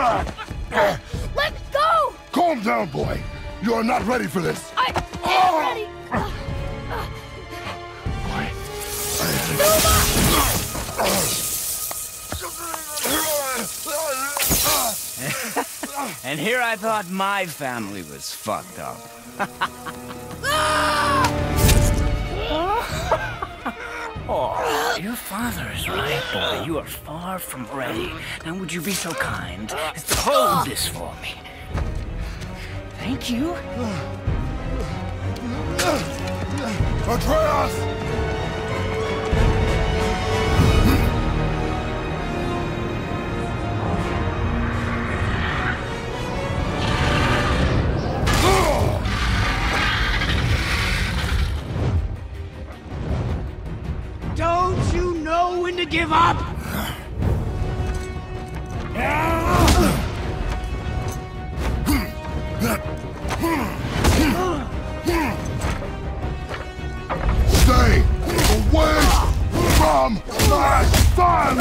Let's go! Calm down, boy. You are not ready for this. I am ready. And here I thought my family was fucked up. Oh, your father is right, boy. You are far from ready. Now would you be so kind as to hold this for me? Thank you. Atreus! Don't you know when to give up? Stay away from my son!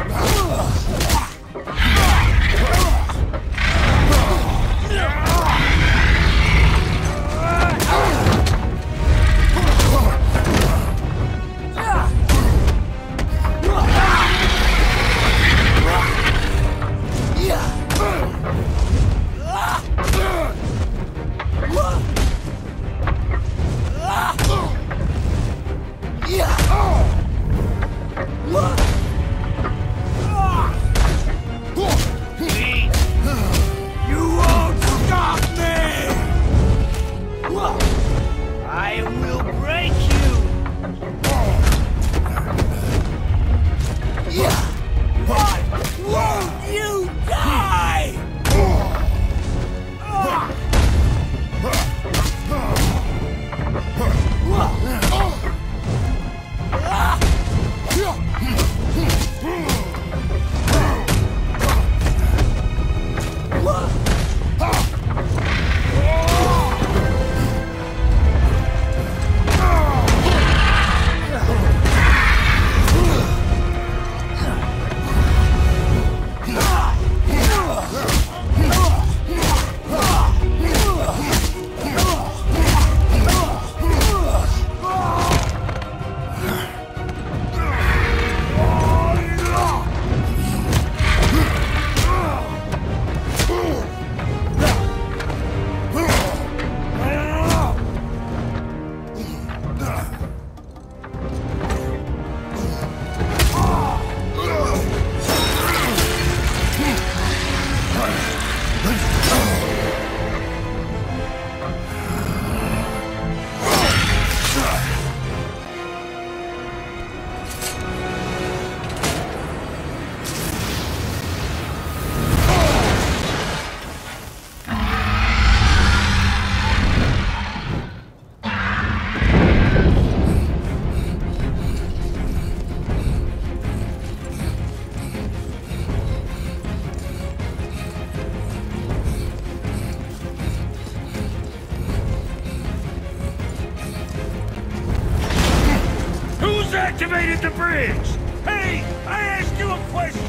Activated the bridge! Hey, I asked you a question!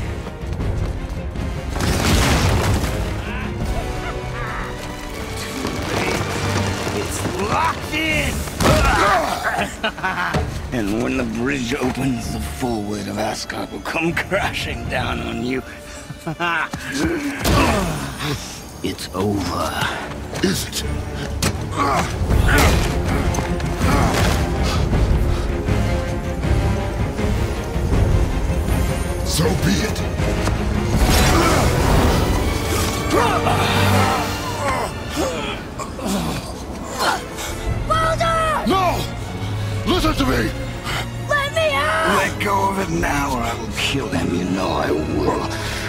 It's locked in! And when the bridge opens, the full weight of Asgard will come crashing down on you. It's over. Is it? So be it. Baldur! No! Listen to me! Let me out! Let go of it now or I will kill him. You know I will.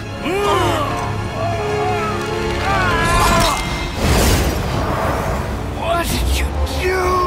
What did you do?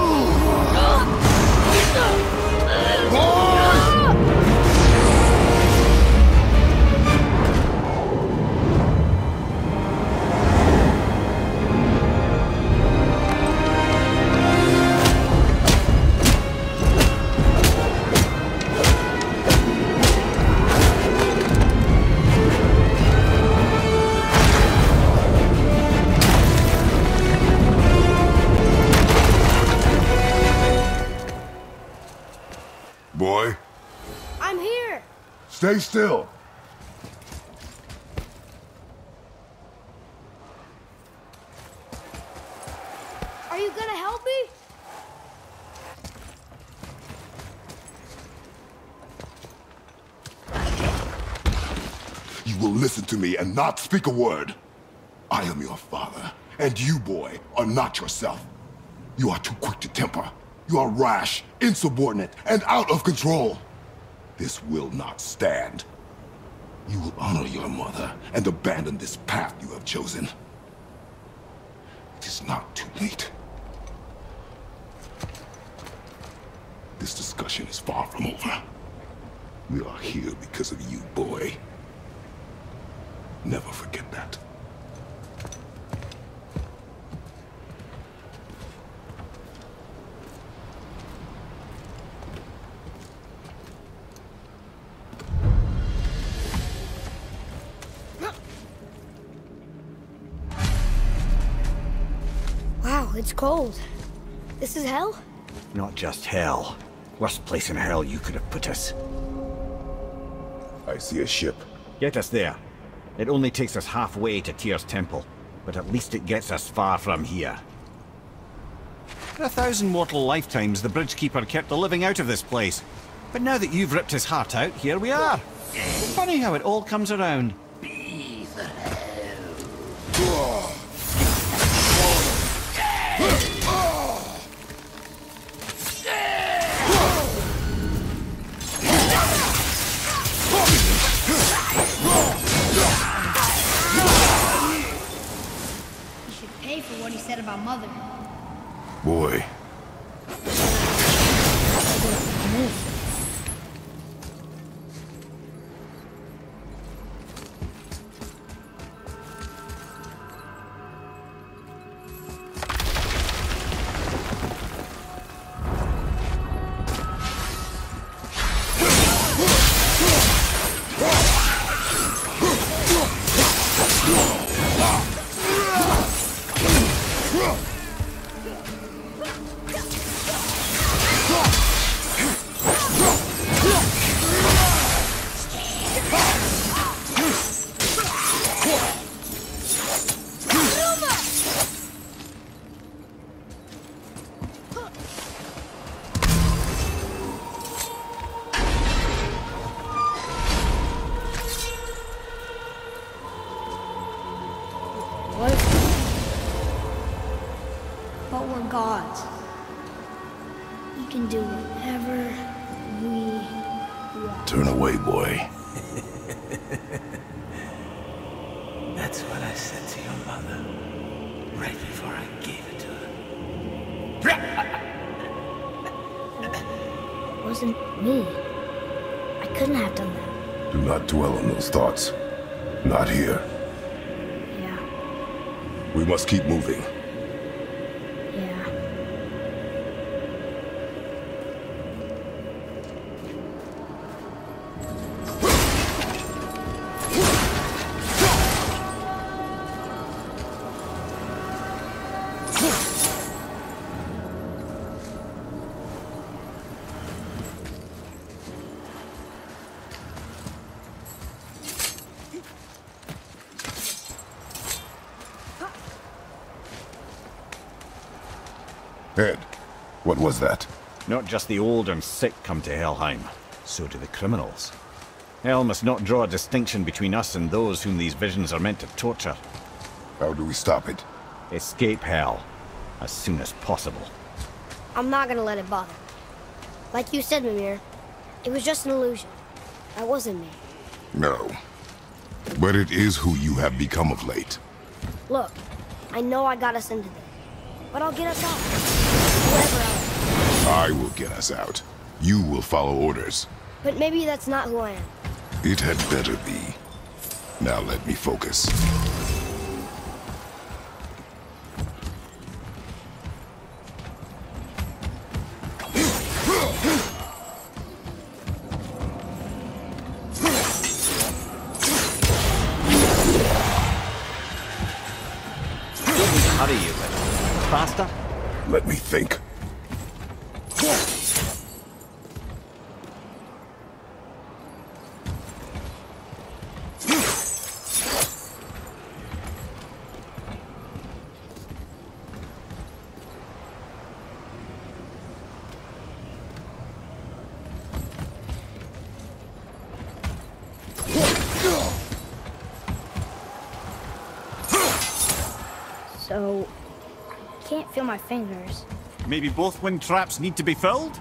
Stay still. Are you gonna help me? You will listen to me and not speak a word. I am your father, and you, boy, are not yourself. You are too quick to temper. You are rash, insubordinate, and out of control. This will not stand. You will honor your mother and abandon this path you have chosen. It is not too late. This discussion is far from over. We are here because of you, boy. Never forget that. Wow, it's cold. This is hell? Not just hell. Worst place in hell you could have put us. I see a ship. Get us there. It only takes us halfway to Tyr's temple, but at least it gets us far from here. For 1,000 mortal lifetimes, the Bridgekeeper kept the living out of this place. But now that you've ripped his heart out, here we are. Funny how it all comes around. He should pay for what he said about Mother. Boy. But we're gods. We can do whatever we want. Turn away, boy. That's what I said to your mother, right before I gave it to her. It wasn't me. I couldn't have done that. Do not dwell on those thoughts. Not here. Yeah, We must keep moving. yeah. Ed, what was that? Not just the old and sick come to Helheim, so do the criminals. Hell must not draw a distinction between us and those whom these visions are meant to torture. How do we stop it? Escape Hell, as soon as possible. I'm not gonna let it bother me. Like you said, Mimir, it was just an illusion. That wasn't me. No. But it is who you have become of late. Look, I know I got us into this, but I'll get us out. Whoever else. I will get us out. You will follow orders. But maybe that's not who I am. It had better be. Now let me focus. Hurry you, faster? Let me think. so I can't feel my fingers. Maybe both wind traps need to be filled?